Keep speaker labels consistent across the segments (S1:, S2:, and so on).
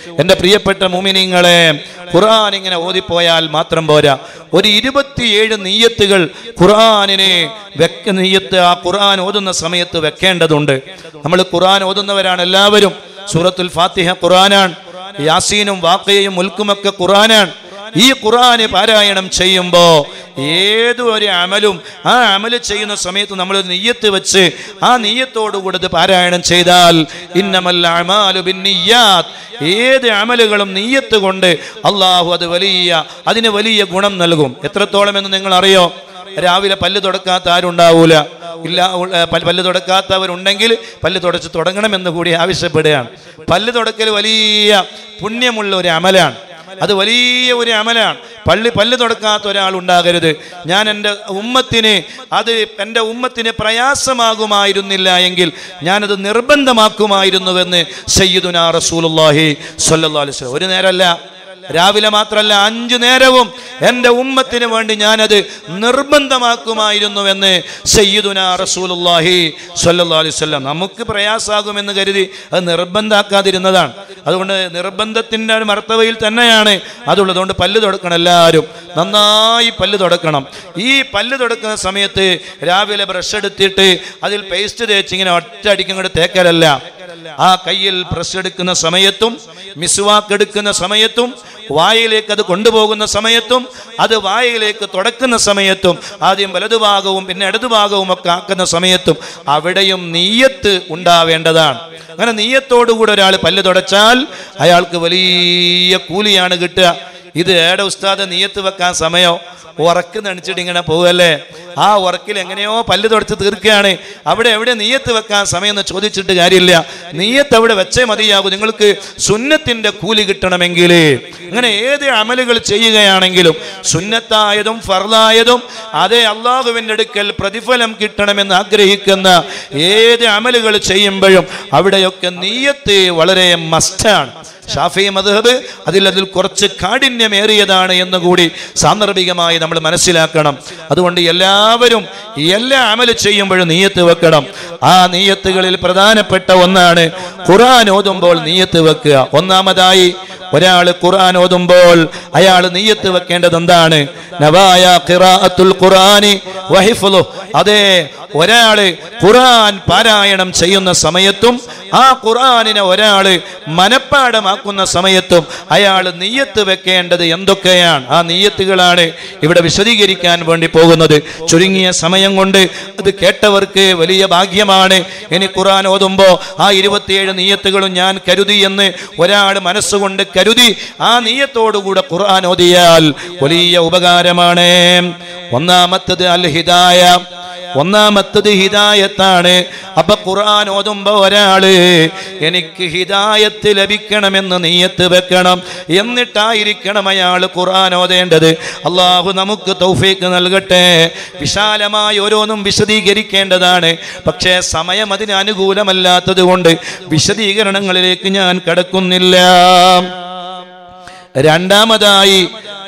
S1: എൻ്റെ പ്രിയപ്പെട്ട മുഅ്മിനീങ്ങളെ, ഖുർആൻ ഇങ്ങനെ ഓതിപ്പോയാൽ മാത്രം പോരാ. ഒരു 27 നിയ്യത്തുകൾ ഖുർആനിനെ നിയ്യത്ത് ആ ഖുർആൻ ഓതുന്ന സമയത്ത് വെക്കേണ്ടതുണ്ട്. നമ്മൾ ഖുർആൻ ഓതുന്നവരാണ് എല്ലാവരും. സൂറത്തുൽ ഫാത്തിഹ ഖുർആനാണ്, യാസീനും വാഖിയയും മുൽക്കുമൊക്കെ ഖുർആനാണ്. ഈ ഖുർആന് പാരായണം ചെയ്യുമ്പോൾ ഏതൊരു അമലും ആ അമല് ചെയ്യുന്ന സമയത്ത് നമ്മൾ നിയ്യത്ത് വെച്ച് ആ നിയ്യത്തോടുകൂടി പാരായണം ചെയ്താൽ ഇന്നമൽ അഅ്മാലു ബിന്നിയ്യാത്ത്, ഏത് അമലുകളും നിയ്യത്ത് കൊണ്ട് അള്ളാഹു അതിന് വലിയ ഗുണം നൽകും. എത്രത്തോളം എന്ന് നിങ്ങൾ അറിയോ? രാവിലെ പല്ല് തുടക്കാത്ത ആരുണ്ടാവൂല. പല്ല് തുടക്കാത്തവരുണ്ടെങ്കിൽ പല്ല് തുടച്ച് തുടങ്ങണമെന്ന് കൂടി ആവശ്യപ്പെടുകയാണ്. പല്ല് തുടക്കൽ വലിയ പുണ്യമുള്ള ഒരു അമലാണ്. അത് വലിയ ഒരു അമലാണ്. പല്ല് തുടക്കാത്ത ഒരാൾ ഉണ്ടാകരുത്. ഞാൻ എൻ്റെ ഉമ്മത്തിന് പ്രയാസമാകുമായിരുന്നില്ല എങ്കിൽ ഞാനത് നിർബന്ധമാക്കുമായിരുന്നുവെന്ന് സയ്യിദുനാ റസൂലുള്ളാഹി സ്വല്ലല്ലാഹു അലൈഹി വസല്ലം. ഒരു നേരമല്ല, രാവിലെ മാത്രമല്ല, 5 നേരവും എൻ്റെ ഉമ്മത്തിന് വേണ്ടി ഞാനത് നിർബന്ധമാക്കുമായിരുന്നുവെന്ന് സയ്യിദുനാ റസൂലുള്ളാഹി സ്വല്ലല്ലാഹു അലൈഹി വസല്ലം. നമുക്ക് പ്രയാസാകുമെന്ന് കരുതി അത് നിർബന്ധാക്കാതിരുന്നതാണ്. അതുകൊണ്ട് നിർബന്ധത്തിൻ്റെ ഒരു മർത്തവയിൽ തന്നെയാണ് അതുള്ളത്. അതുകൊണ്ട് പല്ല് തുടക്കണം, എല്ലാവരും നന്നായി പല്ല് തുടക്കണം. ഈ പല്ല് തുടക്കുന്ന സമയത്ത് രാവിലെ ബ്രഷ് എടുത്തിട്ട് അതിൽ പേസ്റ്റ് തേച്ച് ഇങ്ങനെ ഒറ്റ അടിക്കങ്ങോട്ട് തേക്കലല്ല. ആ കയ്യിൽ ബ്രഷ് എടുക്കുന്ന സമയത്തും മിസ്വാക്ക് എടുക്കുന്ന സമയത്തും വായിലേക്ക് അത് കൊണ്ടുപോകുന്ന സമയത്തും അത് വായിലേക്ക് തുടക്കുന്ന സമയത്തും ആദ്യം വലതുഭാഗവും പിന്നെ ഇടതുഭാഗവും ഒക്കെ ആക്കുന്ന സമയത്തും അവിടെയും നിയ്യത്ത് ഉണ്ടാവേണ്ടതാണ്. അങ്ങനെ നിയ്യത്തോടുകൂടി ഒരാൾ പല്ല് തുടച്ചാൽ അയാൾക്ക് വലിയ കൂലിയാണ് കിട്ടുക. ഇത് ഏടെ ഉസ്താദ് നിയ്യത്ത് വെക്കാൻ സമയം ഉറക്ക് നണിച്ചിട്ട് ഇങ്ങനെ പോവല്ലേ? ആ ഉറക്കിൽ എങ്ങനെയോ പല്ല് തുടച്ച് തീർക്കുകയാണ്. അവിടെ എവിടെ നിയ്യത്ത് വെക്കാൻ സമയം എന്ന് ചോദിച്ചിട്ട് കാര്യമില്ല. നിയ്യത്ത് അവിടെ വെച്ചേ മതിയാകും. നിങ്ങൾക്ക് സുന്നത്തിന്റെ കൂലി കിട്ടണമെങ്കിൽ അങ്ങനെ ഏത് അമലുകൾ ചെയ്യുകയാണെങ്കിലും സുന്നത്തായതും ഫർളായതും അതേ അള്ളാഹുവിൻ്റെ അടുക്കൽ പ്രതിഫലം കിട്ടണമെന്ന് ആഗ്രഹിക്കുന്ന ഏത് അമലുകൾ ചെയ്യുമ്പോഴും അവിടെയൊക്കെ നിയ്യത്ത് വളരെ മസ്റ്റാണ്. ഷാഫി മദ്ഹബ് അതിൽ കുറച്ച് കാഠിന്യമേറിയതാണ് എന്നുകൂടി സാന്ദർഭികമായി നമ്മൾ മനസ്സിലാക്കണം. അതുകൊണ്ട് എല്ലാവരും എല്ലാ അമല് ചെയ്യുമ്പോഴും നിയ്യത്ത് വെക്കണം. ആ നിയ്യത്തുകളിൽ പ്രധാനപ്പെട്ട ഒന്നാണ് ഖുർആൻ ഓതുമ്പോൾ നിയ്യത്ത് വെക്കുക. ഒന്നാമതായി ഒരാൾ ഖുർആൻ ഓതുമ്പോൾ അയാൾ നിയ്യത്ത് വെക്കേണ്ടത് എന്താണ്? നവായ ഖിറാഅത്തുൽ ഖുർആനി വഹിഫ്ളുഹു. അതേ, ഒരാള് ഖുർആൻ പാരായണം ചെയ്യുന്ന സമയത്തും ആ ഖുർആനിനെ ഒരാള് മനപ്പാഠമാക്കുന്ന സമയത്തും അയാൾ നിയ്യത്ത് വെക്കേണ്ടത് എന്തൊക്കെയാണ്? ആ നിയ്യത്തുകളാണ് ഇവിടെ വിശദീകരിക്കാൻ വേണ്ടി പോകുന്നത്. ചുരുങ്ങിയ സമയം കൊണ്ട് അത് കേട്ടവർക്ക് വലിയ ഭാഗ്യമാണ്. ഇനി ഖുർആൻ ഓതുമ്പോൾ ആ 27 നിയ്യത്തുകളും ഞാൻ കരുതി എന്ന് ഒരാൾ മനസ്സുകൊണ്ട് കരുതി ആ നിയ്യത്തോടുകൂടെ ഖുർആൻ ഓതിയാൽ വലിയ ഉപകാരമാണ്. ഒന്നാമത്തത് അൽ ഹിദായ, ഒന്നാമത്തത് ഹിദായത്താണ്. അപ്പൊ ഖുർആൻ ഓതുമ്പോ ഒരാള് എനിക്ക് ഹിദായത്ത് ലഭിക്കണമെന്ന് നിയ്യത്ത് വെക്കണം. എന്നിട്ടായിരിക്കണം അയാൾ ഖുർആൻ ഓതേണ്ടത്. അള്ളാഹു നമുക്ക് തൗഫീഖ് നൽകട്ടെ. വിശാലമായി ഓരോന്നും വിശദീകരിക്കേണ്ടതാണ്. പക്ഷേ സമയം അതിന് അനുകൂലമല്ലാത്തത് കൊണ്ട് വിശദീകരണങ്ങളിലേക്ക് ഞാൻ കടക്കുന്നില്ല. രണ്ടാമതായി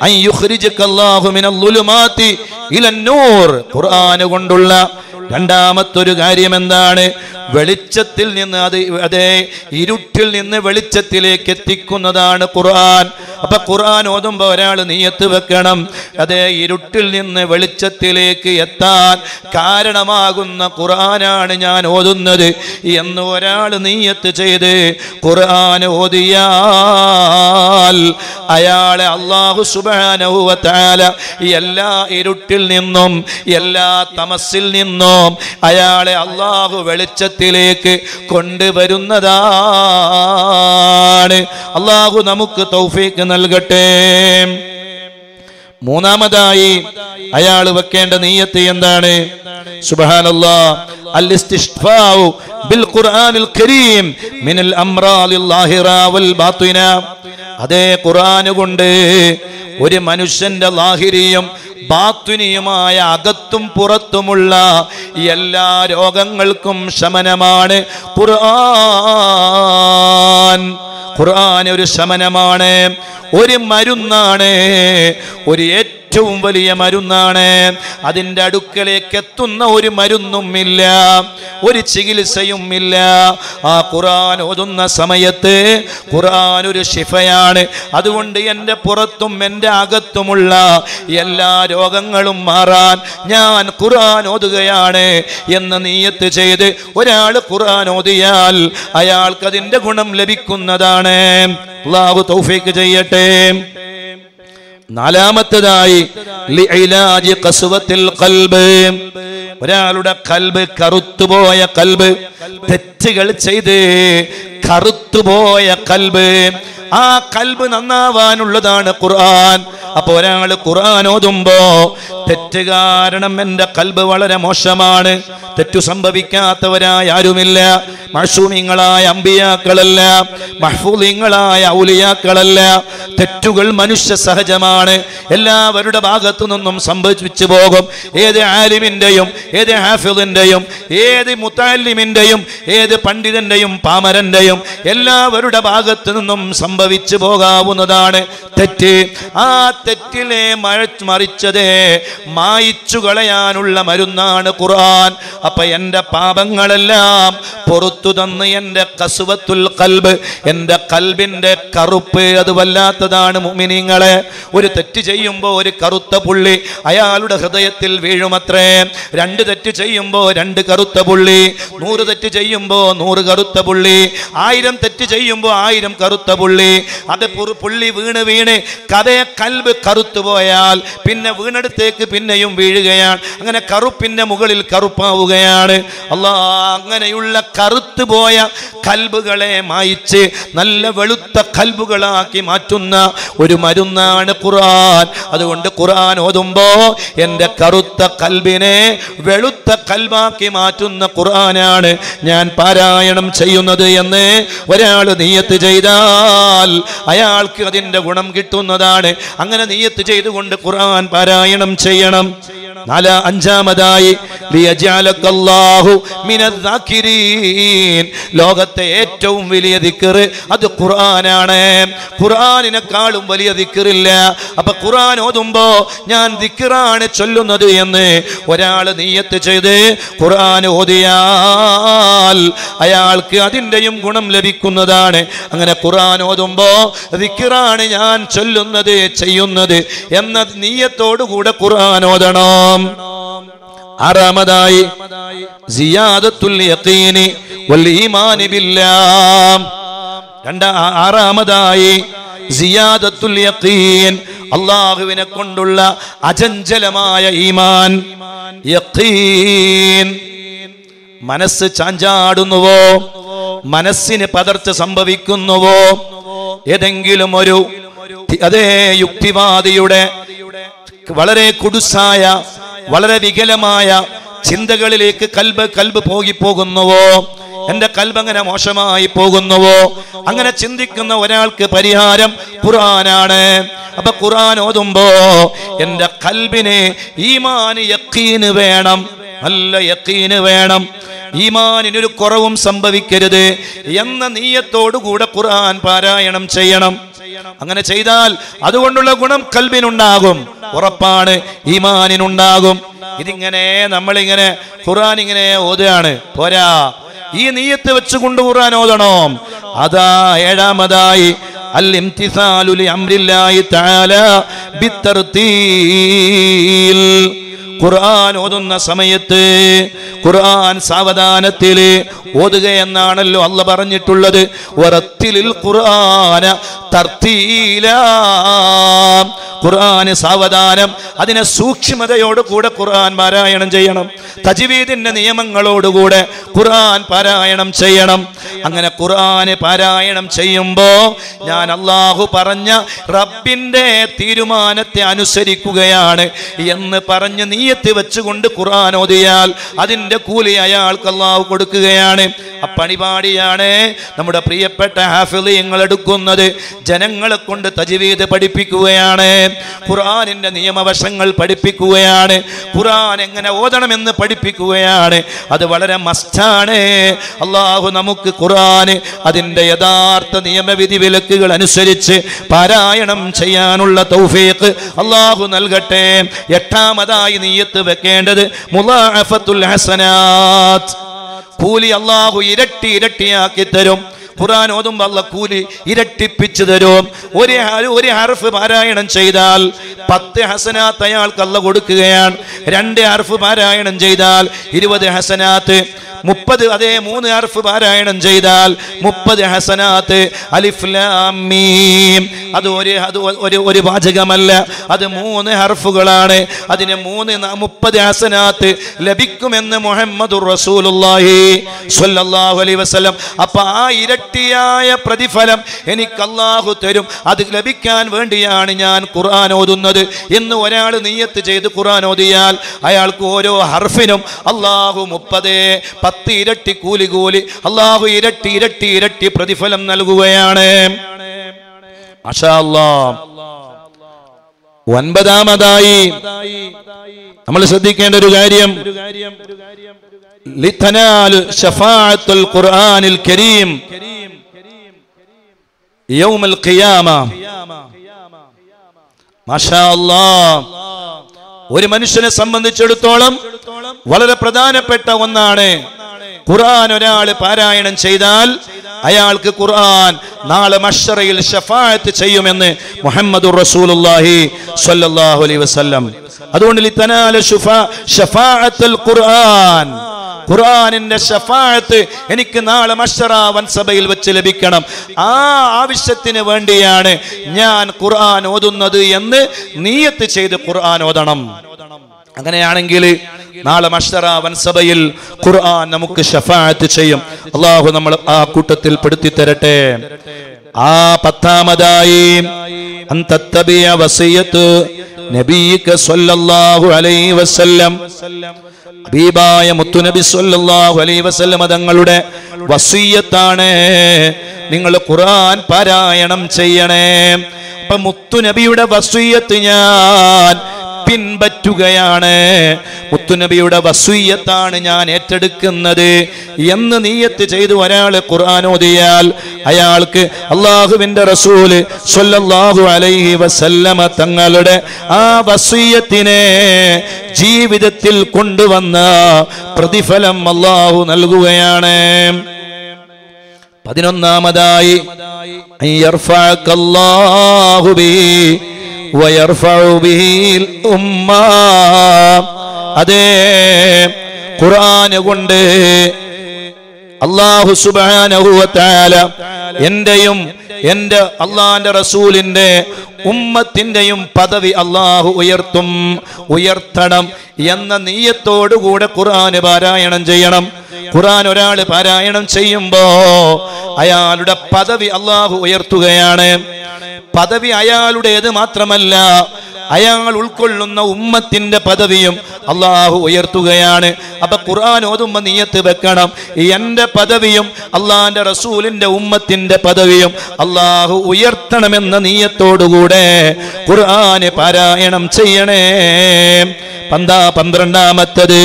S1: ഖുർആൻ കൊണ്ടുള്ള രണ്ടാമത്തൊരു കാര്യം എന്താണ്? വെളിച്ചത്തിൽ നിന്ന് അതേ ഇരുട്ടിൽ നിന്ന് വെളിച്ചത്തിലേക്ക് എത്തിക്കുന്നതാണ് ഖുർആൻ. അപ്പൊ ഖുർആൻ ഓതുമ്പോൾ ഒരാൾ നിയ്യത്ത് വെക്കണം. അതേ, ഇരുട്ടിൽ നിന്ന് വെളിച്ചത്തിലേക്ക് എത്താൻ കാരണമാകുന്ന ഖുർആനാണ് ഞാൻ ഓതുന്നത് എന്ന് ഒരാൾ നിയ്യത്ത് ചെയ്ത് ഖുർആൻ ഓതിയാൽ അയാളെ അല്ലാഹു സുബ്ഹാനഹു വ തആല എല്ലാ ഇരുട്ടിൽ നിന്നും എല്ലാ തമസ്സിൽ നിന്നും അയാളെ അല്ലാഹു വെളിച്ചത്തിലേക്ക് കൊണ്ടുവരുന്നതാണ്. അല്ലാഹു നമുക്ക് തൗഫീഖ് നൽകട്ടെ. മൂന്നാമതായി അയാൾ വെക്കേണ്ട നിയ്യത്ത് എന്താണ്? സുബ്ഹാനല്ലാഹ്, അൽ ഇസ്തിശ്ഫാഉ ബിൽ ഖുർആനിൽ കരീം മിനൽ അംറാദിൽ ലാഹിറ വൽ ബാത്തിന. അതേ, ഖുർആൻ കൊണ്ട് ഒരു മനുഷ്യന്റെ ലാഹിരിയും ബാത്തുനിയുമായ അകത്തും പുറത്തുമുള്ള എല്ലാ രോഗങ്ങൾക്കും ശമനമാണ് ഖുർആൻ. ഖുർആൻ ഒരു ശമനമാണ്, ഒരു മരുന്നാണ്, ഒരു ഏറ്റവും വലിയ മരുന്നാണ്. അതിൻ്റെ അടുക്കലേക്ക് എത്തുന്ന ഒരു മരുന്നുമില്ല, ഒരു ചികിത്സയുമില്ല. ആ ഖുർആൻ ഓതുന്ന സമയത്ത് ഖുർആൻ ഒരു ശിഫയാണ്. അതുകൊണ്ട് എൻ്റെ പുറത്തും എൻ്റെ അകത്തുമുള്ള എല്ലാ രോഗങ്ങളും മാറാൻ ഞാൻ ഖുർആൻ ഓതുകയാണ് എന്ന് നിയ്യത്ത് ചെയ്ത് ഒരാൾ ഖുർആൻ ഓതിയാൽ അയാൾക്കതിൻ്റെ ഗുണം ലഭിക്കുന്നതാണ്. അല്ലാഹു തൗഫീഖ് ചെയ്യട്ടെ. നാലാമത്തേതായി ലിഇലാജി ഖസ്വത്തിൽ ഖൽബ്, ഒരാളുടെ കൽബ് കറുത്തുപോയ കൽബ്, തെറ്റുകൾ ചെയ്ത് കറുത്തുപോയ കൽബ്, ആ കൽബ് നന്നാവാനുള്ളതാണ് ഖുർആൻ. അപ്പൊ ഒരാൾ ഖുർആൻ ഓതുമ്പോ തെറ്റ് കാരണം എൻ്റെ കൽബ് വളരെ മോശമാണ്, തെറ്റു സംഭവിക്കാത്തവരായ ആരുമില്ല, മഅ്സൂമിങ്ങളായ അമ്പിയാക്കളല്ല, മഹ്ഫൂളിങ്ങളായ ഔലിയാക്കളല്ല. തെറ്റുകൾ മനുഷ്യ സഹജമാണ്, എല്ലാവരുടെ ഭാഗത്തു നിന്നും സംഭവിച്ചു പോകും. ഏത് ആലിമിൻ്റെയും ഏത് ഹാഫിളിൻ്റെയും ഏത് മുതഅല്ലിമിൻ്റെയും ഏത് പണ്ഡിതൻ്റെയും പാമരൻ്റെയും എല്ലാവരുടെ ഭാഗത്തു നിന്നും സംഭവിച്ചു പോകാവുന്നതാണ് തെറ്റ്. ആ തെറ്റിലെ മറിച്ചതേ മായിച്ചു കളയാനുള്ള മരുന്നാണ് ഖുർആൻ. അപ്പൊ എൻ്റെ പാപങ്ങളെല്ലാം പുറത്തു തന്ന് എൻ്റെ ഖസ്വത്തുൽ ഖൽബ്, എൻ്റെ കൽബിൻ്റെ കറുപ്പ് അത് വല്ലാത്തതാണ് മുഅ്മിനീങ്ങളെ. ഒരു തെറ്റ് ചെയ്യുമ്പോൾ ഒരു കറുത്ത പുള്ളി അയാളുടെ ഹൃദയത്തിൽ വീഴുമത്രേ. 2 തെറ്റ് ചെയ്യുമ്പോൾ 2 കറുത്ത പുള്ളി, 100 തെറ്റ് ചെയ്യുമ്പോൾ 100 കറുത്ത പുള്ളി, 1000 തെറ്റ് ചെയ്യുമ്പോൾ 1000 കറുത്ത പുള്ളി. അത് പുള്ളി വീണ് കഥയെ കൽബ് കറുത്തു പോയാൽ പിന്നെ വീണെടുത്തേക്ക് പിന്നെയും വീഴുകയാണ്. അങ്ങനെ കറുപ്പിന്റെ മുകളിൽ കറുപ്പാവുകയാണ്. അല്ലാഹ് അങ്ങനെയുള്ള കറുത്തു പോയ കൽബുകളെ മായിച്ച് നല്ല വെളുത്ത കൽബുകളാക്കി മാറ്റുന്ന ഒരു മരുന്നാണ് ഖുർആൻ. അതുകൊണ്ട് ഖുർആൻ ഓതുമ്പോ എൻ്റെ കറുത്ത കൽബിനെ വെളുത്ത കൽബാക്കി മാറ്റുന്ന ഖുർആനാണ് ഞാൻ പാരായണം ചെയ്യുന്നത് എന്ന് ഒരാൾ നിയ്യത്ത് ചെയ്താൽ അയാൾക്ക് അതിൻ്റെ ഗുണം കിട്ടുന്നതാണ്. അങ്ങനെ നിയ്യത്ത് ചെയ്തുകൊണ്ട് ഖുർആൻ പാരായണം ചെയ്യണം. അഞ്ചാമതായി ലിയജഅലകല്ലാഹു മിനദ്ദാകിരീൻ, ലോകത്തെ ഏറ്റവും വലിയ ദിക്ർ അത് ഖുർആനാണ്. ഖുർആനിനെക്കാളും വലിയ ദിക്റില്ല. അപ്പൊ ഖുർആൻ ഓതുമ്പോ ഞാൻ ദിക്റാണ് ചൊല്ലുന്നത് എന്ന് ഒരാൾ നിയ്യത്ത് ചെയ്ത് ഖുർആൻ ഓതിയാൽ അയാൾക്ക് അതിൻ്റെയും ഗുണം ലഭിക്കുന്നതാണ്. അങ്ങനെ ഖുർആൻ ഓതുമ്പോ ദിക്റാണ് ഞാൻ ചൊല്ലുന്നത് ചെയ്യുന്നത് എന്ന നിയ്യത്തോടുകൂടെ ഖുർആൻ ഓതണം. ആറാമതായി സിയാദത്തുൽ യഖീനി വൽ ഈമാനി ബില്ലാഹ്. ആറാമതായി സിയാദത്തുൽ യഖീൻ, അല്ലാഹുവിനെ കൊണ്ടുള്ള അചഞ്ചലമായ ഈമാൻ. യഖീൻ, മനസ്സ് ചാഞ്ചാടുന്നുവോ, മനസ്സിന് പതർച്ച സംഭവിക്കുന്നുവോ, ഏതെങ്കിലും ഒരു അതേ യുക്തിവാദിയുടെ വളരെ കുടുസായ വളരെ വികലമായ ചിന്തകളിലേക്ക് കൽബ് പോകുന്നുവോ, എൻ്റെ കൽബ് അങ്ങനെ മോശമായി പോകുന്നുവോ, അങ്ങനെ ചിന്തിക്കുന്ന ഒരാൾക്ക് പരിഹാരം ഖുർആനാണ്. അപ്പൊ ഖുർആൻ ഓതുമ്പോ എൻ്റെ കൽബിന് ഈമാൻ യഖീന് വേണം, നല്ല യഖീന് വേണം, ഈമാനിനൊരു കുറവും സംഭവിക്കരുത് എന്ന നിയ്യത്തോടുകൂടെ ഖുർആൻ പാരായണം ചെയ്യണം. അങ്ങനെ ചെയ്താൽ അതുകൊണ്ടുള്ള ഗുണം കൽബിനുണ്ടാകും, ഉറപ്പാണ്, ഈമാനിനുണ്ടാകും. ഇതിങ്ങനെ നമ്മളിങ്ങനെ ഖുർആൻ ഇങ്ങനെ ഓതുകയാണ് പോരാ, ഈ നിയ്യത്ത് വെച്ചുകൊണ്ട് ഖുർആൻ ഓതണോ. അതാ ഏഴാമതായി അൽ ഇംതിസാലു ലി അംരില്ലാഹി തആല ബിത്തർതീൽ. ഖുർആൻ ഓതുന്ന സമയത്ത് ഖുർആൻ സാവധാനത്തിൽ ഓതുക എന്നാണല്ലോ അല്ലാഹ് പറഞ്ഞിട്ടുള്ളത്. വറത്തിലിൽ ഖുർആന തർത്തീലാ, ഖുർആന് സാവധാനം, അതിനെ സൂക്ഷ്മതയോടുകൂടെ ഖുർആൻ പാരായണം ചെയ്യണം. തജ്വീദിന്റെ നിയമങ്ങളോടുകൂടെ ഖുർആൻ പാരായണം ചെയ്യണം. അങ്ങനെ ഖുർആന് പാരായണം ചെയ്യുമ്പോൾ ഞാൻ അല്ലാഹു പറഞ്ഞ റബ്ബിന്റെ തീരുമാനത്തെ അനുസരിക്കുകയാണ് എന്ന് പറഞ്ഞ് നിയ്യത്ത് വെച്ചുകൊണ്ട് ഖുർആൻ ഓതിയാൽ അതിൻ്റെ കൂലി അയാൾക്ക് അല്ലാഹു കൊടുക്കുകയാണ്. അപ്പണിപാടിയാണ് നമ്മുടെ പ്രിയപ്പെട്ട ഹാഫിളീങ്ങൾ എടുക്കുന്നത്. ജനങ്ങളെ കൊണ്ട് തജ്വീദ് പഠിപ്പിക്കുകയാണ്. ഖുർആനിന്റെ നിയമവശങ്ങൾ പഠിപ്പിക്കുകയാണ്, ഖുർആൻ എങ്ങനെ ഓതണമെന്ന് പഠിപ്പിക്കുകയാണ്. അത് വളരെ മസ്റ്റാണ്. അള്ളാഹു നമുക്ക് ഖുർആന് അതിന്റെ യഥാർത്ഥ നിയമവിധി വിലക്കുകൾ അനുസരിച്ച് പാരായണം ചെയ്യാനുള്ള തൗഫീഖ് അള്ളാഹു നൽകട്ടെ. എട്ടാമതായി നിയ്യത്ത് വെക്കേണ്ടത് മുളാഅഫത്തുൽ ഹസനാത്ത്, കൂലി അള്ളാഹു ഇരട്ടി ഇരട്ടിയാക്കി തരും. ഖുർആൻ ഓതുമ്പോൾ അല്ലാഹു കൂലി ഇരട്ടിപ്പിച്ചു തരും. ഒരു ഹർഫ് പാരായണം ചെയ്താൽ 10 ഹസനാത്ത് അയാൾക്ക് അല്ലാഹു കൊടുക്കുകയാണ്. 2 ഹർഫ് പാരായണം ചെയ്താൽ 20 ഹസനാത്ത്. 30 അതേ 3 ഹർഫ് പാരായണം ചെയ്താൽ 30 ഹസനാത്ത്. അലിഫ് ലാം മീം അത് ഒരു വാചകമല്ല, അത് 3 ഹർഫുകളാണ്. അതിന് 30 ഹസനാത്ത് ലഭിക്കുമെന്ന് മുഹമ്മദുർ റസൂലുള്ളാഹി സ്വല്ലല്ലാഹു അലൈഹി വസല്ലം. അപ്പൊ ആ ഇരട്ടിയായ പ്രതിഫലം എനിക്ക് അല്ലാഹു തരും. അത് ലഭിക്കാൻ വേണ്ടിയാണ് ഞാൻ ഖുർആൻ ഓതുന്നത് എന്ന് ഒരാൾ നിയ്യത്ത് ചെയ്ത് ഖുർആൻ ഓതിയാൽ അയാൾക്ക് ഓരോ ഹർഫിനും അല്ലാഹു 10 ഇരട്ടി കൂലി അല്ലാഹു ഇരട്ടി ഇരട്ടി ഇരട്ടി പ്രതിഫലം നൽകുകയാണ്. മാഷാ അല്ലാഹ്. 9ാമതായി നമ്മൾ ശ്രദ്ധിക്കേണ്ട ഒരു കാര്യം, ലിതനാലു ശഫാഅത്തുൽ ഖുർആനിൽ കരീം യൗമുൽ ഖിയാമ. മാഷാ അല്ലാഹ്. ഒരു മനുഷ്യനെ സംബന്ധിച്ചിടത്തോളം വളരെ പ്രധാനപ്പെട്ട ഒന്നാണ് ഖുർആൻ. ഒരാൾ പാരായണം ചെയ്താൽ അയാൾക്ക് ഖുർആൻ നാളെ മഹ്ശറയിൽ ശഫാഅത്ത് ചെയ്യുമെന്ന് മുഹമ്മദുർ റസൂലുള്ളാഹി സ്വല്ലല്ലാഹു അലൈഹി വസല്ലം. അതുകൊണ്ട് ലിതനാല ശഫാഅത്തുൽ ഖുർആൻ, ഖുർആനിന്റെ ശഫാഅത്ത് എനിക്ക് നാളെ മഹ്ശറ വൻസഭയിൽ വെച്ച് ലഭിക്കണം. ആ ആവശ്യത്തിന് വേണ്ടിയാണ് ഞാൻ ഖുർആൻ ഓതുന്നത് എന്ന് നിയ്യത്ത് ചെയ്ത് ഖുർആൻ ഓതണം. അങ്ങനെയാണെങ്കിൽ നാളെ മഹ്ശറ വൻസഭയിൽ ഖുർആൻ നമുക്ക് ശഫാഅത്ത് ചെയ്യും. അല്ലാഹു നമ്മൾ ആ കൂട്ടത്തിൽ പെടുത്തി തരട്ടെ. ആ 10ാമതായി അൻതത്തബിയ വസിയത്ത് നബിയിക സ്വല്ലല്ലാഹു അലൈഹി വസല്ലം. ഹബീബായ മുത്തുനബി സ്വല്ലല്ലാഹു അലൈഹി വസല്ലം തങ്ങളുടെ വസിയത്താണ് നിങ്ങൾ ഖുർആൻ പാരായണം ചെയ്യണേ. അപ്പൊ മുത്തുനബിയുടെ വസിയത്ത് ഞാൻ പിൻപറ്റുകയാണ്, മുത്തുനബിയുടെ വസിയത്താണ് ഞാൻ ഏറ്റെടുക്കുന്നത് എന്ന് നിയ്യത്ത് ചെയ്ത് ഒരാൾ ഖുർആൻ ഓതിയാൽ അയാൾക്ക് അല്ലാഹുവിന്റെ റസൂല് സ്വല്ലല്ലാഹു അലൈഹി വസല്ലമ തങ്ങളുടെ ആ വസിയത്തിനെ ജീവിതത്തിൽ കൊണ്ടുവന്ന പ്രതിഫലം അല്ലാഹു നൽകുകയാണ്. 11ാമതായി യർഫഅകല്ലാഹു ബിഹി വയർഫഉ ബിഹിൽ ഉമ്മ. അതേ ഖുർആൻ കൊണ്ട് അല്ലാഹു സുബ്ഹാനഹു വ തആല എന്റെയും എന്റെ അള്ളാന്റെ റസൂലിന്റെ ഉമ്മത്തിന്റെയും പദവി അല്ലാഹു ഉയർത്തണം എന്ന നിയ്യത്തോടുകൂടെ ഖുർആൻ പാരായണം ചെയ്യണം. ഖുർആൻ ഒരാൾ പാരായണം ചെയ്യുമ്പോ അയാളുടെ പദവി അല്ലാഹു ഉയർത്തുകയാണ്. പദവി അയാളുടേത് മാത്രമല്ല, അയാൾ ഉൾക്കൊള്ളുന്ന ഉമ്മത്തിന്റെ പദവിയും അല്ലാഹു ഉയർത്തുകയാണ്. അപ്പൊ ഖുർആൻ ഓതുമ്പോ നിയ്യത്ത് വെക്കണം, എന്റെ പദവിയും അള്ളാന്റെ റസൂലിന്റെ ഉമ്മത്തിന്റെ പദവിയും അല്ലാഹു ഉയർത്തണമെന്ന നിയ്യത്തോടുകൂടെ ഖുർആൻ പാരായണം ചെയ്യണേ. 12ാമത്തത്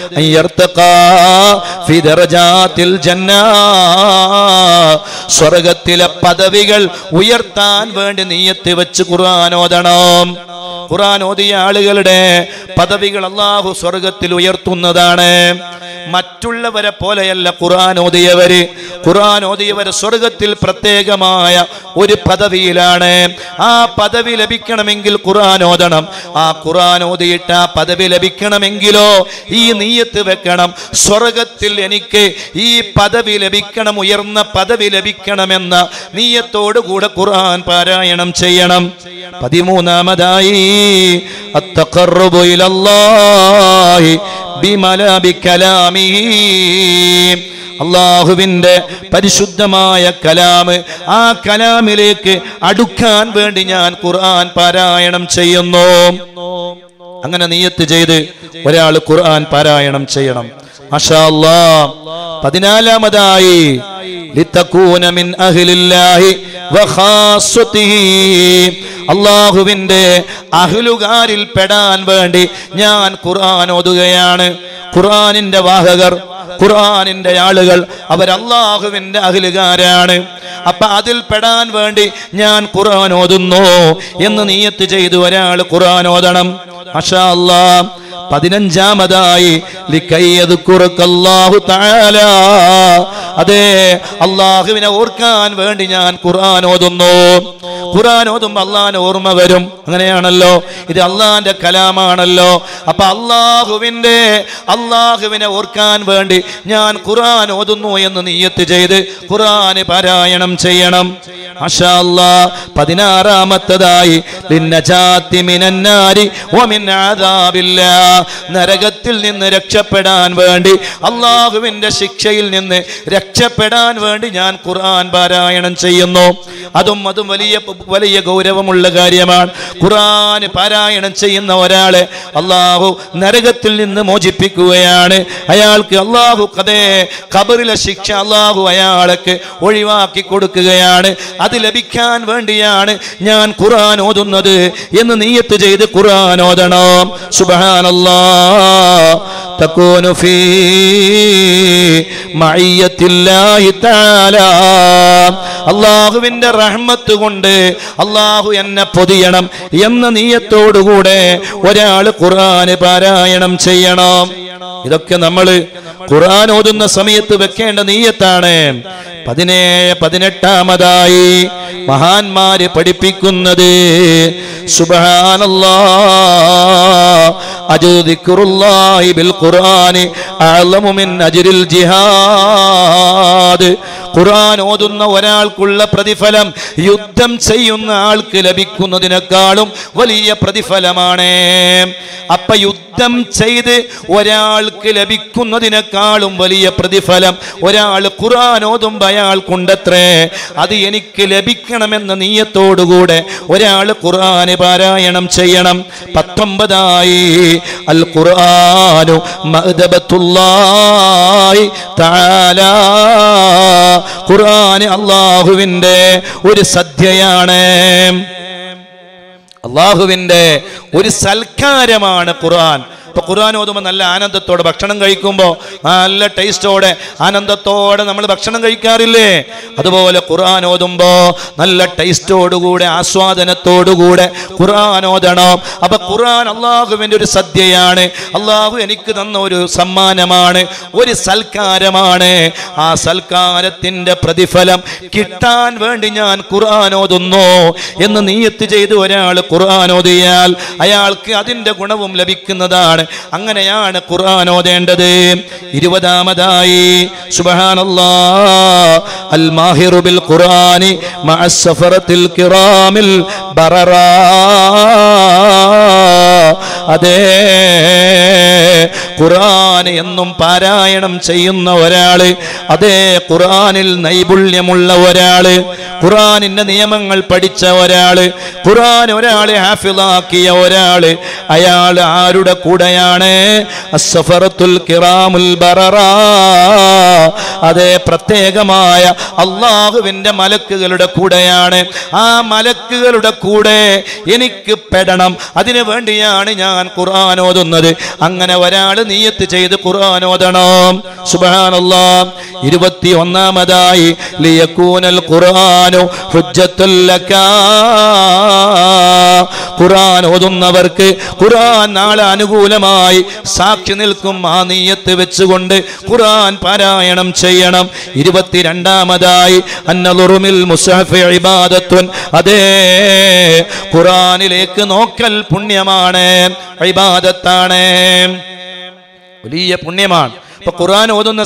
S1: സ്വർഗത്തിലെ പദവികൾ ഉയർത്താൻ വേണ്ടി നിയ്യത്ത് വെച്ച് ഖുർആൻ ഓതണം. ഖുർആൻ ഓതിയ ആളുകളുടെ പദവികൾ അല്ലാഹു സ്വർഗത്തിൽ ഉയർത്തുന്നതാണ്. മറ്റുള്ളവരെ പോലെയല്ല ഖുർആൻ ഓതിയവർ സ്വർഗത്തിൽ പ്രത്യേകമായ ഒരു പദവിയിലാണ്. ആ പദവി ലഭിക്കണമെങ്കിൽ ഖുർആൻ ഓതണം. ആ ഖുർആൻ ഓതിയിട്ട് ആ പദവി ലഭിക്കണമെങ്കിലോ ഈ നിയ്യത്ത് വെക്കണം, സ്വർഗത്തിൽ എനിക്ക് ഈ പദവി ലഭിക്കണം, ഉയർന്ന പദവി ലഭിക്കണമെന്ന നിയ്യത്തോടുകൂടെ ഖുർആൻ പാരായണം ചെയ്യണം. 13ാമതായി അത്തഖറബു ഇലല്ലാഹി ബികലാമിഹി. അല്ലാഹുവിന്റെ പരിശുദ്ധമായ കലാമ്, ആ കലാമിലേക്ക് അടുക്കാൻ വേണ്ടി ഞാൻ ഖുർആൻ പാരായണം ചെയ്യുന്നു. അങ്ങനെ നിയ്യത്ത് ചെയ്ത് ഒരാൾ ഖുർആൻ പാരായണം ചെയ്യണം. മാഷാ അല്ലാഹ്. 14ാമതായി ലിതകൂന മിൻ അഹ്ലില്ലാഹി വഖാസതിഹി അല്ലാഹുവിന്റെ അഹ്ലുകാരിൽ പെടാൻ വേണ്ടി ഞാൻ ഖുർആൻ ഓതുകയാണ്. ഖുർആനിന്റെ വാഹകർ, ഖുർആനിന്റെ ആളുകൾ അവർ അല്ലാഹുവിന്റെ അഹ്ലുകാരാണ്. അപ്പൊ അതിൽ പെടാൻ വേണ്ടി ഞാൻ ഖുർആൻ ഓതുന്നു എന്ന് നിയ്യത്ത് ചെയ്തു ഒരാൾ ഖുർആൻ ഓതണം. മാഷാ അല്ലാഹ്. 15-ാമതായി ലിക്കയ്യദ്കുറക്കല്ലാഹു തആല, അതെ അല്ലാഹുവിനെ ഓർക്കാൻ വേണ്ടി ഞാൻ ഖുർആൻ ഓതുന്നു. ഖുർആൻ ഓതുമ്പോൾ അള്ളാഹിനെ ഓർമ്മ വരും. അങ്ങനെയാണല്ലോ, ഇത് അള്ളാഹിന്റെ കലാമാണല്ലോ. അപ്പൊ അള്ളാഹുവിനെ ഓർക്കാൻ വേണ്ടി ഞാൻ ഖുർആൻ ഓതുന്നു എന്ന് നിയ്യത്ത് ചെയ്ത് ഖുർആൻ പാരായണം ചെയ്യണം. മാഷാ അല്ലാഹ്. 16-ാമത്തതായി ലിന്നജാതി മിനന്നാരി വമിൻ അദാബില്ലാഹ്, നരകത്തിൽ നിന്ന് രക്ഷപ്പെടാൻ വേണ്ടി, അള്ളാഹുവിന്റെ ശിക്ഷയിൽ നിന്ന് രക്ഷപ്പെടാൻ വേണ്ടി ഞാൻ ഖുർആൻ പാരായണം ചെയ്യുന്നു. അതും വലിയ ഗൗരവമുള്ള കാര്യമാണ്. ഖുർആൻ പാരായണം ചെയ്യുന്ന ഒരാളെ അള്ളാഹു നരകത്തിൽ നിന്ന് മോചിപ്പിക്കുകയാണ്. അയാൾക്ക് അള്ളാഹു ഖബറിലെ ശിക്ഷ അള്ളാഹു അയാൾക്ക് ഒഴിവാക്കി കൊടുക്കുകയാണ്. അത് ലഭിക്കാൻ വേണ്ടിയാണ് ഞാൻ ഖുർആൻ ഓതുന്നത് എന്ന് നിയ്യത്ത് ചെയ്ത് ഖുർആൻ ഓതണം. സുബ്ഹാനല്ലാഹ്. തകൂനു ഫീ മഅയ്യത്തില്ലാഹി തആല, അല്ലാഹുവിന്റെ റഹ്മത്ത് കൊണ്ട് അല്ലാഹു എന്നെ പൊതിയണം എന്ന നിയ്യത്തോടുകൂടെ ഒരാൾ ഖുർആൻ പാരായണം ചെയ്യണം. ഇതൊക്കെ നമ്മൾ ഖുർആൻ ഓതുന്ന സമയത്ത് വെക്കേണ്ട നിയ്യത്താണ്. 18-ാമതായി മഹാന്മാര് പഠിപ്പിക്കുന്നത് സുബ്ഹാനല്ലാഹ് അജ്ദിക്റുല്ലാഹി ബിൽ ഖുർആനി അഅലമു മിൻ അജ്രിൽ ജിഹാദ്. ഖുർആൻ ഓതുന്ന ഒരാൾക്കുള്ള പ്രതിഫലം യുദ്ധം ചെയ്യുന്ന ആൾക്ക് ലഭിക്കുന്നതിനേക്കാളും വലിയ പ്രതിഫലമാണ്. അപ്പൊ യുദ്ധം ചെയ്ത് ഒരാൾക്ക് ലഭിക്കുന്നതിനേക്കാളും വലിയ പ്രതിഫലം ഒരാൾ ഖുർആൻ ഓതുമ്പോൾ അയാൾക്കുണ്ടത്രേ. അത് എനിക്ക് ലഭിക്കണമെന്ന നിയ്യത്തോടുകൂടെ ഒരാൾ ഖുർആൻ പാരായണം ചെയ്യണം. 19-ആയി അൽ ഖുർആനു മഅദബത്തുല്ലാഹി തആല, ഖുർആൻ അല്ലാഹുവിന്റെ ഒരു സദ്യയാണ്, അല്ലാഹുവിന്റെ ഒരു സൽക്കാരമാണ് ഖുർആൻ. ഇപ്പൊ ഖുർആൻ ഓതുമ്പോൾ നല്ല ആനന്ദത്തോടെ ഭക്ഷണം കഴിക്കുമ്പോൾ നല്ല ടേസ്റ്റോടെ ആനന്ദത്തോടെ നമ്മൾ ഭക്ഷണം കഴിക്കാറില്ലേ? അതുപോലെ ഖുർആൻ ഓതുമ്പോൾ നല്ല ടേസ്റ്റോടുകൂടെ ആസ്വാദനത്തോടുകൂടെ ഖുർആൻ ഓതണം. അപ്പൊ ഖുർആൻ അള്ളാഹുവിൻ്റെ ഒരു സദ്യയാണ്. അള്ളാഹു എനിക്ക് തന്ന ഒരു സമ്മാനമാണ്, ഒരു സൽക്കാരമാണ്. ആ സൽക്കാരത്തിന്റെ പ്രതിഫലം കിട്ടാൻ വേണ്ടി ഞാൻ ഖുർആൻ ഓതുന്നു എന്ന് നിയ്യത്ത് ചെയ്ത് ഒരാൾ ഖുർആൻ ഓതിയാൽ അയാൾക്ക് അതിന്റെ ഗുണവും ലഭിക്കുന്നതാണ്. അങ്ങനെയാണ് ഖുർആൻ ഓതേണ്ടത്. 20-ാമതായി സുബ്ഹാനല്ലാഹ് അൽ മാഹിറു ബിൽ ഖുർആനി മഅസ് സഫറത്തിൽ കിറാമിൽ ബററാ, അതേ ഖുർആൻ എന്നും പാരായണം ചെയ്യുന്ന ഒരാള്, അതേ ഖുർആനിൽ നൈപുണ്യമുള്ള ഒരാള്, ഖുർആനിന്റെ നിയമങ്ങൾ പഠിച്ച ഒരാള്, ഖുർആൻ ഒരാളെ ഹാഫിളാക്കിയ ഒരാള്, അയാൾ ആരുടെ കൂടെയാണ്? അസ്സഫറത്തുൽ കിറാമുൽ ബററാ, അതേ പ്രത്യേകമായ അള്ളാഹുവിന്റെ മലക്കുകളുടെ കൂടെയാണ്. ആ മലക്കുകളുടെ കൂടെ എനിക്ക് പെടണം, അതിനു വേണ്ടിയാണ് ഞാൻ ഖുർആൻ ഓതുന്നത്. അങ്ങനെ ഒരാൾ നിയ്യത്ത് ചെയ്ത് ഖുർആൻ ഓതണം. സുബ്ഹാനല്ലാഹ്. 21-ാമതായി ലിയകൂനൽ ഖുർആനു ഹുജ്ജത്തുൽ ലകാ, ഖുർആൻ ഓതുന്നവർക്ക് ഖുർആൻ നാളെ അനുകൂലമായി സാക്ഷി നിൽക്കും. ആ നിയ്യത്ത് വെച്ചുകൊണ്ട് ഖുർആൻ പാരായണം ചെയ്യണം. 22-ാമതായി അന്നളുറുമിൽ മുസ്ഹഫി ഇബാദത്തുൻ, അതേ ഖുർആനിലേക്ക് നോക്കൽ പുണ്യമാണ്, ഇബാദത്താണ്, വലിയ പുണ്യമാണ്. അപ്പൊ ഖുർആൻ ഓതുന്ന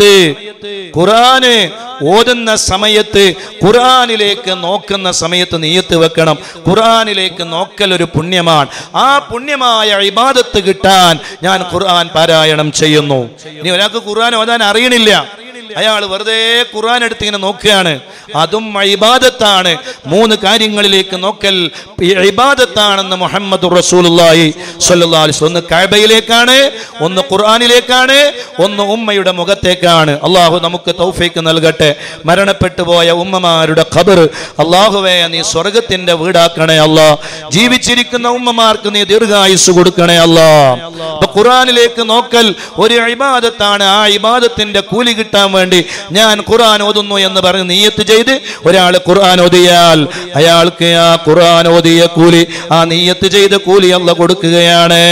S1: സമയത്ത് ഖുർആനിലേക്ക് നോക്കുന്ന സമയത്ത് നിയ്യത്ത് വെക്കണം. ഖുർആനിലേക്ക് നോക്കൽ ഒരു പുണ്യമാണ്. ആ പുണ്യമായ ഇബാദത്ത് കിട്ടാൻ ഞാൻ ഖുർആൻ പാരായണം ചെയ്യുന്നു. ഇനി ഒരാൾക്ക് ഖുർആൻ ഓതാൻ അറിയണില്ല, അയാൾ വെറുതെ ഖുർആൻ എടുത്ത് ഇങ്ങനെ നോക്കുകയാണ്. അതും ഇബാദത്താണ്. 3 കാര്യങ്ങളിലേക്ക് നോക്കൽ ഇബാദത്താണെന്ന് മുഹമ്മദുർ റസൂലുള്ളാഹി സ്വല്ലല്ലാഹു അലൈഹി വസല്ലം. ഒന്ന് കഅബയിലേക്കാണ്, ഒന്ന് ഖുർആനിലേക്കാണ്, ഒന്ന് ഉമ്മയുടെ മുഖത്തേക്കാണ്. അള്ളാഹു നമുക്ക് തൗഫീഖ് നൽകട്ടെ. മരണപ്പെട്ടു പോയ ഉമ്മമാരുടെ ഖബർ അള്ളാഹുവേ നീ സ്വർഗത്തിന്റെ വീടാക്കണേ അല്ലാ. ജീവിച്ചിരിക്കുന്ന ഉമ്മമാർക്ക് നീ ദീർഘായുസ് കൊടുക്കണേ അല്ലാ. ഖുർആനിലേക്ക് നോക്കൽ ഒരു ഇബാദത്താണ്. ആ ഇബാദത്തിന്റെ കൂലി കിട്ടാൻ വേണ്ടി ഞാൻ ഖുർആൻ ഓതുന്നു എന്ന് പറഞ്ഞ് നിയ്യത്ത് ചെയ്ത് ഒരാൾ ഖുർആൻ ഓതിയാൽ അയാൾക്ക് ആ ഖുർആൻ ഓതിയ കൂലി, ആ നിയ്യത്ത് ചെയ്ത കൂലി അല്ലാഹു കൊടുക്കുകയാണ്.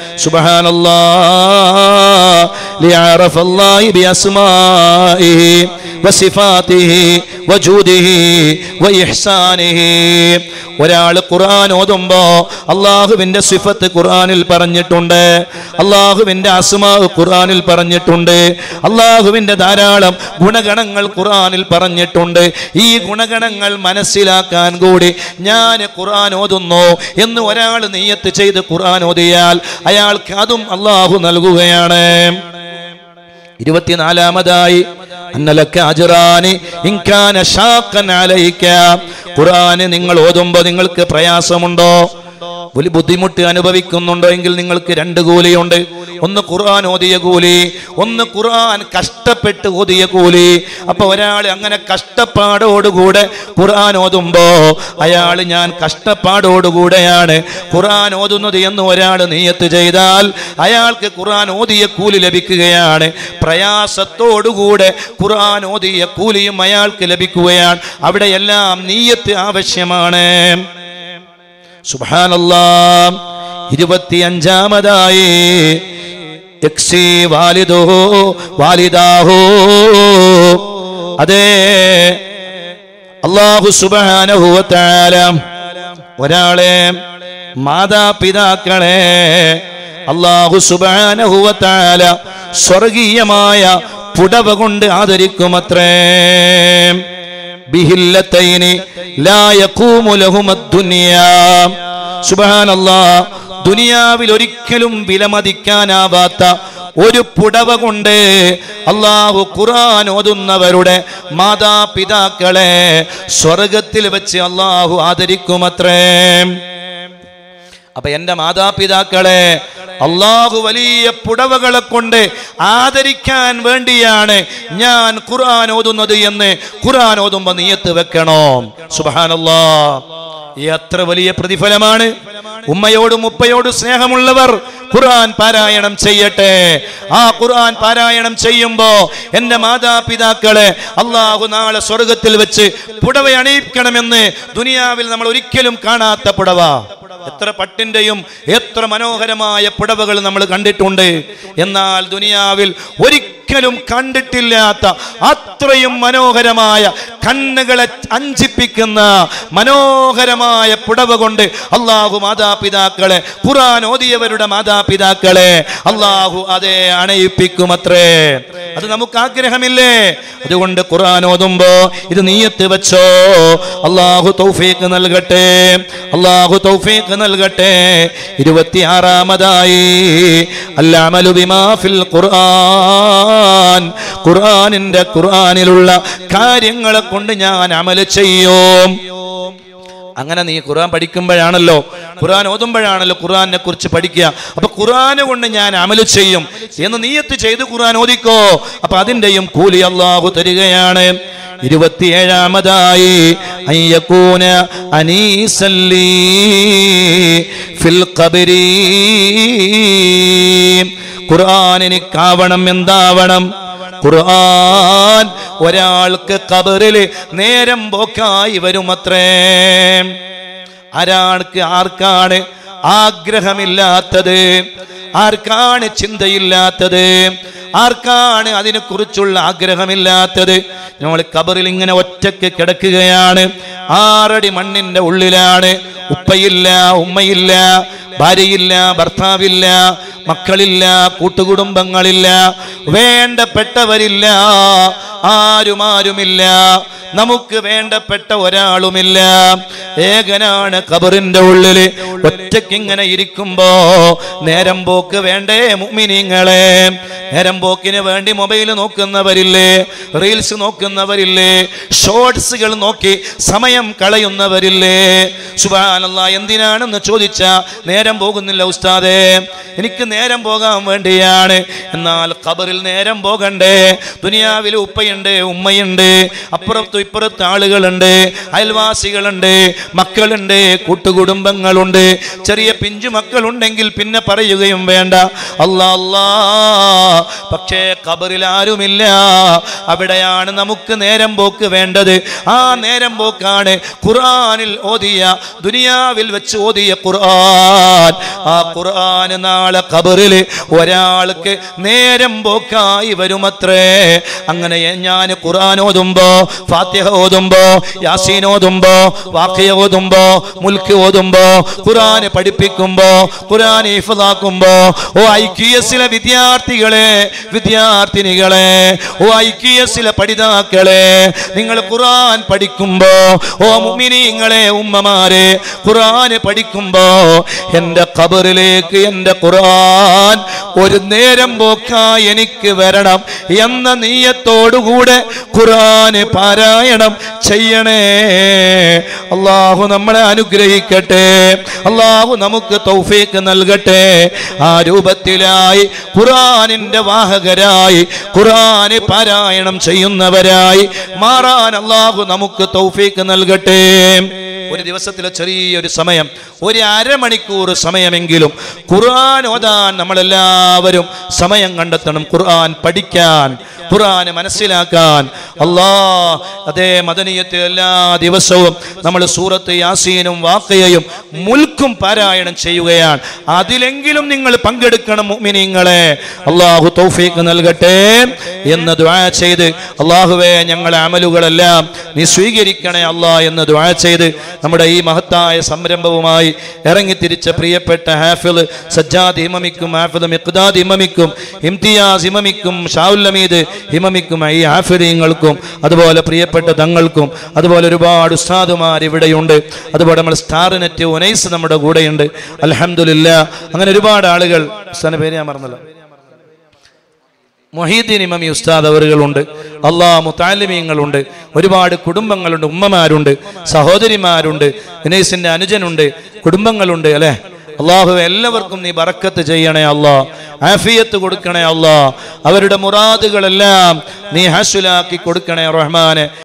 S1: സുബ്ഹാനല്ലാഹ് ലിഅറഫല്ലാഹി ബിഅസ്മാഇഹി വസിഫാതിഹി വജൂദിഹി വഇഹ്സാനിഹി. ഒരാൾ ഖുർആൻ ഓതുമ്പോ അള്ളാഹുവിന്റെ സിഫത്ത് ഖുർആനിൽ പറഞ്ഞിട്ടുണ്ട്, അള്ളാഹുവിന്റെ അസ്മാ ഖുർആനിൽ പറഞ്ഞിട്ടുണ്ട്, അള്ളാഹുവിന്റെ ധാരാളം ഗുണഗണങ്ങൾ ഖുർആനിൽ പറഞ്ഞിട്ടുണ്ട്. ഈ ഗുണഗണങ്ങൾ മനസ്സിലാക്കാൻ കൂടി ഞാൻ ഖുർആൻ ഓതുന്നു എന്ന് ഒരാൾ നിയ്യത്ത് ചെയ്ത് ഖുർആൻ ഓതിയാൽ അയാൾക്ക് അതും അള്ളാഹു നൽകുകയാണ്. 24-ാമതായി അന്നലക അജ്റാനി ഇൻ കാന ഷാഖൻ അലൈക. ഖുർആൻ നിങ്ങൾ ഓതുമ്പോൾ നിങ്ങൾക്ക് പ്രയാസമുണ്ടോ, ഒരു ബുദ്ധിമുട്ട് അനുഭവിക്കുന്നുണ്ടോ എങ്കിൽ നിങ്ങൾക്ക് 2 കൂലിയുണ്ട്. ഒന്ന് ഖുർആൻ ഓതിയ കൂലി, ഒന്ന് ഖുർആൻ കഷ്ടപ്പെട്ട് ഓതിയ കൂലി. അപ്പൊ ഒരാൾ അങ്ങനെ കഷ്ടപ്പാടോടുകൂടെ ഖുർആൻ ഓതുമ്പോ അയാൾ ഞാൻ കഷ്ടപ്പാടോടുകൂടെയാണ് ഖുർആൻ ഓതുന്നത് എന്ന് ഒരാൾ നിയ്യത്ത് ചെയ്താൽ അയാൾക്ക് ഖുർആൻ ഓതിയ കൂലി ലഭിക്കുകയാണ്. പ്രയാസത്തോടുകൂടെ ഖുർആൻ ഓതിയ കൂലിയും അയാൾക്ക് ലഭിക്കുകയാണ്. അവിടെയെല്ലാം നിയ്യത്ത് ആവശ്യമാണ്. സുബ്ഹാനല്ലാഹ്. 25-ാമതായി യക്സി വാലിദുഹു വാലിദാഹു. അതെ, അല്ലാഹു സുബ്ഹാനഹു വ തആല ഒരാളെ മാതാപിതാക്കളെ അല്ലാഹു സുബ്ഹാനഹു വ തആല സ്വർഗീയമായ പുടവ കൊണ്ട് ആദരിക്കുമത്രേ. ബിഹില്ലതൈനി ലാ യഖൂമു ലഹുമദ്ദുനിയാ. സുബ്ഹാനല്ലാഹ്. ദുനിയാവിൽ ഒരിക്കലും വിലമതിക്കാനാവാത്ത ഒരു പുടവ കൊണ്ട് അല്ലാഹു ഖുർആൻ ഓതുന്നവരുടെ മാതാപിതാക്കളെ സ്വർഗത്തിൽ വെച്ച് അല്ലാഹു ആദരിക്കുമത്രേ. അപ്പൊ എന്റെ മാതാപിതാക്കളെ അല്ലാഹു വലിയ പുടവകളെ കൊണ്ട് ആദരിക്കാൻ വേണ്ടിയാണ് ഞാൻ ഖുർആൻ ഓതുന്നത് എന്ന് ഖുർആൻ ഓതുമ്പോ നിയ്യത്ത് വെക്കണോ. സുബ്ഹാനല്ലാഹ്. എത്ര വലിയ പ്രതിഫലമാണ്. ഉമ്മയോടും ഉപ്പയോടും സ്നേഹമുള്ളവർ ഖുർആൻ പാരായണം ചെയ്യട്ടെ. ആ ഖുർആൻ പാരായണം ചെയ്യുമ്പോ എന്റെ മാതാപിതാക്കളെ അല്ലാഹു നാളെ സ്വർഗത്തിൽ വെച്ച് പുടവ അണിയിക്കണമെന്ന് ദുനിയാവിൽ നമ്മൾ ഒരിക്കലും കാണാത്ത പുടവ. എത്ര പട്ടിന്റെയും എത്ര മനോഹരമായ പുടവകൾ നമ്മൾ കണ്ടിട്ടുണ്ട്. എന്നാൽ ദുനിയാവിൽ ഒരിക്കലും കണ്ടിട്ടില്ലാത്ത അത്രയും മനോഹരമായ, കണ്ണുകളെ അഞ്ചിപ്പിക്കുന്ന മനോഹരമായ പുടവ കൊണ്ട് അല്ലാഹു മാതാപിതാക്കളെ, ഖുർആൻ ഓതിയവരുടെ മാതാപിതാക്കളെ അല്ലാഹു അതേ അണയിപ്പിക്കുമത്രേ. അത് നമുക്ക് ആഗ്രഹമില്ലേ? അതുകൊണ്ട് ഖുർആൻ ഓതുമ്പോ ഇത് നിയ്യത്ത് വെച്ചോ. അല്ലാഹു തൗഫീഖ് നൽകട്ടെ, അല്ലാഹു തൗഫീഖ് നൽകട്ടെ. 26-ാമതായി അൽഅമലു ബിമാ ഫിൽ ഖുർആൻ. ഖുർആനിലുള്ള കാര്യങ്ങളെ കൊണ്ട് ഞാൻ അമൽ ചെയ്യും. അങ്ങനെ നീ ഖുർആൻ പഠിക്കുമ്പോഴാണല്ലോ, ഖുർആൻ ഓതുമ്പോഴാണല്ലോ ഖുർആനെ കുറിച്ച് പഠിക്കുക. അപ്പൊ ഖുർആനെ കൊണ്ട് ഞാൻ അമൽ ചെയ്യും എന്ന് നിയ്യത്ത് ചെയ്ത് ഖുർആൻ ഓദിക്കോ. അപ്പൊ അതിന്റെയും കൂലി അല്ലാഹു തരികയാണ്. 27-ാമതായി അയ്യകൂന അനീസല്ലി ഫിൽ ഖബരി. ഖുർആൻ എനിക്കാവണം. എന്താവണം? ഖുർആൻ ഒരാൾക്ക് ഖബറിൽ നേരം പോക്കായി വരുമത്രേ. ആർക്കാണ് ആഗ്രഹമില്ലാത്തത്? ആർക്കാണ് ചിന്തയില്ലാത്തത്? ആർക്കാണ് അതിനെക്കുറിച്ചുള്ള ആഗ്രഹമില്ലാത്തത്? നമ്മൾ ഖബറിൽ ഇങ്ങനെ ഒറ്റയ്ക്ക് കിടക്കുകയാണ്. 6 അടി മണ്ണിന്റെ ഉള്ളിലാണ്. ഉപ്പയില്ല, ഉമ്മയില്ല, ഭാര്യയില്ല, ഭർത്താവില്ല, മക്കളില്ല, കൂട്ടുകുടുംബങ്ങളില്ല, വേണ്ടപ്പെട്ടവരില്ല, ആരുമില്ല, നമുക്ക് വേണ്ടപ്പെട്ട ഒരാളുമില്ല. ഏകനാണ് ഖബറിന്റെ ഉള്ളിൽ. ഒറ്റയ്ക്കിങ്ങനെ ഇരിക്കുമ്പോ നേരം പോക്ക് വേണ്ടേ മുഅ്മിനീങ്ങളെ? നേരം പോക്കിന് വേണ്ടി മൊബൈൽ നോക്കുന്നവരില്ലേ, റീൽസ് നോക്കുന്നവരില്ലേ, ഷോർട്സുകൾ നോക്കി സമയം കളയുന്നവരില്ലേ? സുബ്ഹാനല്ലാഹ്, എന്തിനാണെന്ന് ചോദിച്ചാ നേരം പോകുന്നില്ല ഉസ്താദേ, എനിക്ക് നേരം പോകാൻ വേണ്ടിയാണ്. എന്നാൽ ഖബറിൽ നേരം പോകണ്ടേ? ദുനിയാവിൽ ഉപ്പയുണ്ട്, ഉമ്മയുണ്ട്, അപ്പുറത്തും ഇപ്പുറത്ത് ആളുകളുണ്ട്, അയൽവാസികളുണ്ട്, മക്കളുണ്ട്, കൂട്ടുകുടുംബങ്ങളുണ്ട്. ചെറിയ പിഞ്ചു മക്കളുണ്ടെങ്കിൽ പിന്നെ പറയുകയും വേണ്ട. അല്ലാ അല്ലാ. പക്ഷേ ഖബറിൽ ആരുമില്ല. അവിടെയാണ് നമുക്ക് നേരം പോക്ക് വേണ്ടത്. ആ നേരം പോക്കാണ് ഖുർആനിൽ ഓതിയ, ദുനിയാവിൽ വെച്ച് ഓതിയ ഖുർആൻ. ആ ഖുർആൻ നാളെ ഖബറിൽ ഒരാൾക്ക് നേരം പോക്കായി വരുമത്രേ. അങ്ങനെ ഞാൻ ഖുർആൻ ഓതുമ്പോ, ഫാത്തിഹ ഓതുമ്പോ, യാസീൻ ഓതുമ്പോ, വാഖിയ ഓതുമ്പോ, മുൽക്ക് ഓതുമ്പോ, ഖുർആൻ പഠിപ്പിക്കുമ്പോ, ഖുർആൻ ഹിഫ്ളാക്കുമ്പോ, ഓ ഐക്യസിലെ വിദ്യാർത്ഥികളെ, വിദ്യാർത്ഥിനികളെ, ഓ ഐക്യസിലെ പഠിതാക്കളെ, നിങ്ങൾ ഖുർആൻ പഠിക്കുമ്പോ, ഓ മുഅ്മിനീങ്ങളെ, ഉമ്മമാരെ, ഖുർആൻ പഠിക്കുമ്പോ എൻ്റെ ഖബറിലേക്ക് എൻ്റെ ഖുർആൻ ഒരു നേരം പോക്കായി എനിക്ക് വരണം എന്ന നിയ്യത്തോടുകൂടെ ഖുർആൻ പാരായണം ചെയ്യണേ. അല്ലാഹു നമ്മളെ അനുഗ്രഹിക്കട്ടെ. അല്ലാഹു നമുക്ക് തൗഫീഖ് നൽകട്ടെ. ആ രൂപത്തിലായി ഖുർആനിന്റെ വാഹകരായി, ഖുർആൻ പാരായണം ചെയ്യുന്നവരായി മാറാൻ അല്ലാഹു നമുക്ക് തൗഫീഖ് നൽകട്ടെ. ഒരു ദിവസത്തിലെ ചെറിയൊരു സമയം, ഒരു അരമണിക്കൂർ സമയമെങ്കിലും ഖുർആൻ ഓതാൻ നമ്മളെല്ലാവരും സമയം കണ്ടെത്തണം. ഖുർആൻ പഠിക്കാൻ, ഖുർആൻ മനസ്സിലാക്കാൻ. അതേ മദനിയത്തിൽ എല്ലാ ദിവസവും നമ്മൾ സൂറത്ത് യാസീനും വാഖിയയും മുൽക്കും പാരായണം ചെയ്യുകയാണ്. അതിലെങ്കിലും നിങ്ങൾ പങ്കെടുക്കണം മുഅ്മിനീങ്ങളെ. അല്ലാഹു തൗഫീഖ് നൽകട്ടെ എന്ന് ദുആ ചെയ്ത്, അല്ലാഹുവേ ഞങ്ങളുടെ അമലുകളെല്ലാം നീ സ്വീകരിക്കണേ അല്ലാ എന്ന് ദുആ ചെയ്ത് നമ്മുടെ ഈ മഹത്തായ സംരംഭവുമായി ഇറങ്ങിത്തിരിച്ച പ്രിയപ്പെട്ട ഹാഫിള് സജ്ജാദ് ഇമമിക്കും, ഹാഫിള് മിഖ്ദാദ് ഇമമിക്കും, ഇംതിയാസ് ഇമമിക്കും, ഷാഉൽ ഹമീദ് ഇമമിക്കും, ഈ ഹാഫിദീങ്ങൾക്കും, അതുപോലെ പ്രിയപ്പെട്ട തങ്ങൾക്കും, അതുപോലെ ഒരുപാട് ഉസ്താദുമാർ ഇവിടെയുണ്ട്. അതുപോലെ നമ്മൾ സ്റ്റാർ നെറ്റ് ഉനൈസ് നമ്മുടെ കൂടെയുണ്ട്. അൽഹംദുലില്ലാ. അങ്ങനെ ഒരുപാട് ആളുകൾ, ഉസ്താദിന്റെ പേര് ഞാൻ മറന്നല്ലോ, മൊഹീദ്ദീൻ ഇമാമി ഉസ്താദ് അവറുകളുണ്ട്, മുതഅല്ലിമീങ്ങളുണ്ട്, ഒരുപാട് കുടുംബങ്ങളുണ്ട്, ഉമ്മമാരുണ്ട്, സഹോദരിമാരുണ്ട്, ഉനൈസിന്റെ അനുജനുണ്ട്, കുടുംബങ്ങളുണ്ട് അല്ലെ. അല്ലാഹു എല്ലാവർക്കും നീ ബറക്കത്ത് ചെയ്യണേ അല്ലാ, ആഫിയത്ത് കൊടുക്കണേ അല്ലാ, അവരുടെ മുറാദുകളെല്ലാം നീ ഹസ്സുലാക്കി കൊടുക്കണേ റഹ്മാനെ.